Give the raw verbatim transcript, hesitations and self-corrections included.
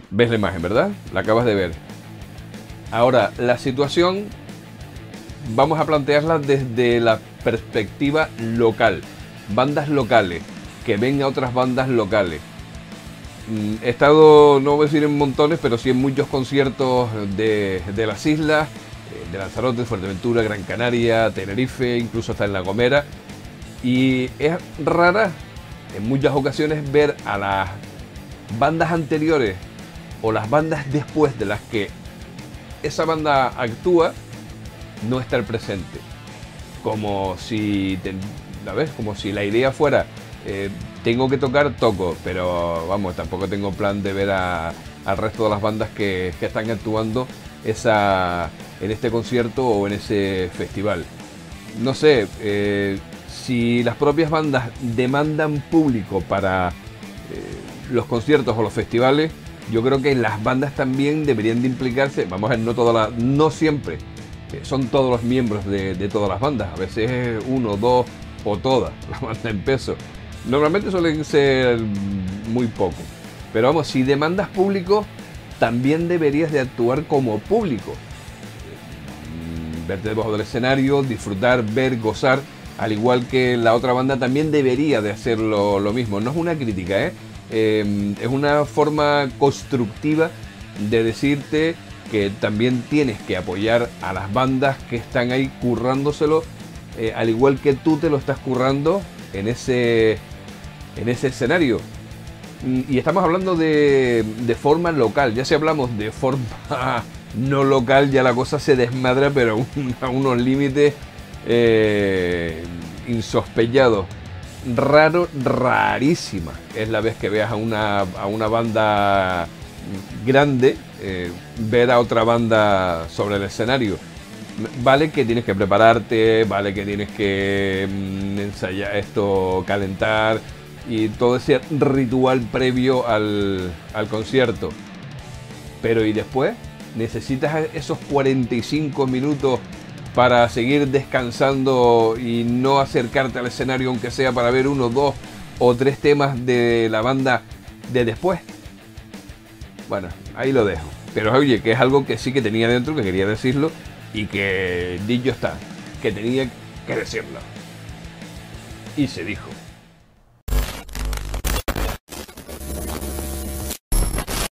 Ves la imagen, ¿verdad? La acabas de ver. Ahora, la situación vamos a plantearla desde la perspectiva local. Bandas locales, que ven a otras bandas locales. He estado, no voy a decir en montones, pero sí en muchos conciertos de, de las islas, de Lanzarote, Fuerteventura, Gran Canaria, Tenerife, incluso hasta en La Gomera. Y es rara en muchas ocasiones ver a las bandas anteriores o las bandas después de las que esa banda actúa no estar presente. Como si, te, ¿la ves? Como si la idea fuera, eh, tengo que tocar, toco, pero vamos, tampoco tengo plan de ver a, al resto de las bandas que, que están actuando esa, en este concierto o en ese festival. No sé, eh, si las propias bandas demandan público para eh, los conciertos o los festivales, yo creo que las bandas también deberían de implicarse. Vamos a ver, no, toda la, no siempre eh, son todos los miembros de, de todas las bandas, a veces es uno, dos o todas la banda en peso. Normalmente suelen ser muy pocos, pero vamos, si demandas público, también deberías de actuar como público. Verte debajo del escenario, disfrutar, ver, gozar, al igual que la otra banda también debería de hacerlo lo mismo. No es una crítica, ¿eh? Eh, es una forma constructiva de decirte que también tienes que apoyar a las bandas que están ahí currándoselo, eh, al igual que tú te lo estás currando en ese, en ese escenario. Y estamos hablando de, de forma local. Ya si hablamos de forma no local, ya la cosa se desmadra, pero un, a unos límites eh, insospechados. Raro, rarísima es la vez que veas a una, a una banda grande eh, ver a otra banda sobre el escenario. Vale que tienes que prepararte, vale que tienes que mm, ensayar esto, calentar y todo ese ritual previo al, al concierto. Pero ¿y después? ¿Necesitas esos cuarenta y cinco minutos para seguir descansando y no acercarte al escenario, aunque sea para ver uno, dos o tres temas de la banda de después? Bueno, ahí lo dejo. Pero oye, que es algo que sí que tenía dentro, que quería decirlo y que dicho está, que tenía que decirlo. Y se dijo.